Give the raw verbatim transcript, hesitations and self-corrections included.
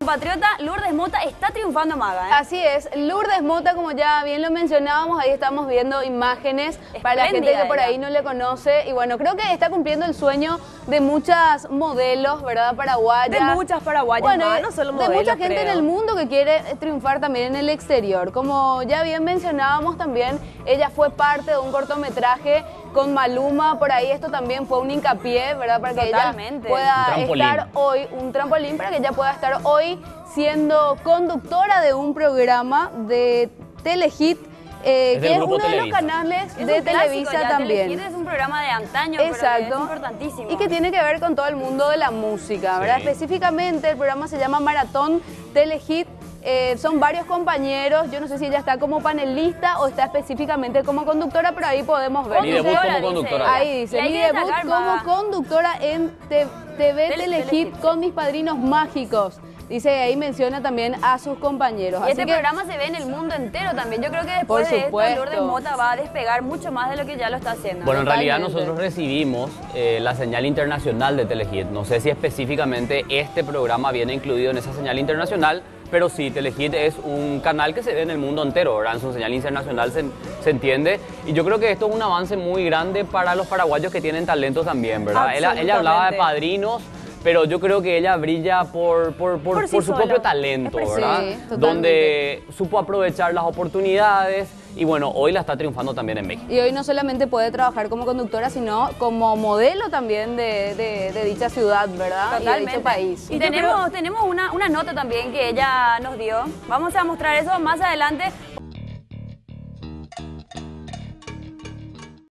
compatriota Lourdes Mota está triunfando Maga, ¿eh? Así es, Lourdes Mota, como ya bien lo mencionábamos, ahí estamos viendo imágenes para la gente que por ahí no le conoce. Y bueno, creo que está cumpliendo el sueño de muchas modelos, ¿verdad? Paraguayas. De muchas paraguayas, bueno, más, no solo modelos, de mucha gente creo. en el mundo que quiere triunfar también en el exterior. Como ya bien mencionábamos también, ella fue parte de un cortometraje con Maluma, por ahí esto también fue un hincapié, ¿verdad? Para que Totalmente. ella pueda Un estar hoy, un trampolín para que ella pueda estar hoy siendo conductora de un programa de Telehit, eh, Es del que es grupo uno de los Televisa. canales Es de un clásico Televisa ya, también. Telehit es un programa de antaño, pero que Exacto. es importantísimo. Y que tiene que ver con todo el mundo de la música, ¿verdad? Sí. Específicamente el programa se llama Maratón Telehit. Eh, son varios compañeros, yo no sé si ella está como panelista o está específicamente como conductora, pero ahí podemos ver. Mi debut como conductora. Ahí dice, Y hay mi que debut destacar, como Maga. conductora en T V Tele- Telehit Telehit. con mis padrinos mágicos. Dice, ahí menciona también a sus compañeros. Y Así este que, programa se ve en el mundo entero también. Yo creo que después Por de esto supuesto. Lourdes Mota va a despegar mucho más de lo que ya lo está haciendo. Bueno, en realidad Totalmente. nosotros recibimos eh, la señal internacional de Telehit. No sé si específicamente este programa viene incluido en esa señal internacional, pero sí, Telehit es un canal que se ve en el mundo entero, ¿verdad? En su señal internacional se, se entiende. Y yo creo que esto es un avance muy grande para los paraguayos que tienen talento también, ¿verdad? Ella, ella hablaba de padrinos, pero yo creo que ella brilla por, por, por, Por sí por su sola. propio talento, Es ¿verdad? Sí, totalmente. Donde supo aprovechar las oportunidades y bueno, hoy la está triunfando también en México. y hoy no solamente puede trabajar como conductora, sino como modelo también de, de- de dicha ciudad, ¿verdad? Y de Totalmente. dicho país. Y tenemos, tenemos una, una nota también que ella nos dio. Vamos a mostrar eso más adelante.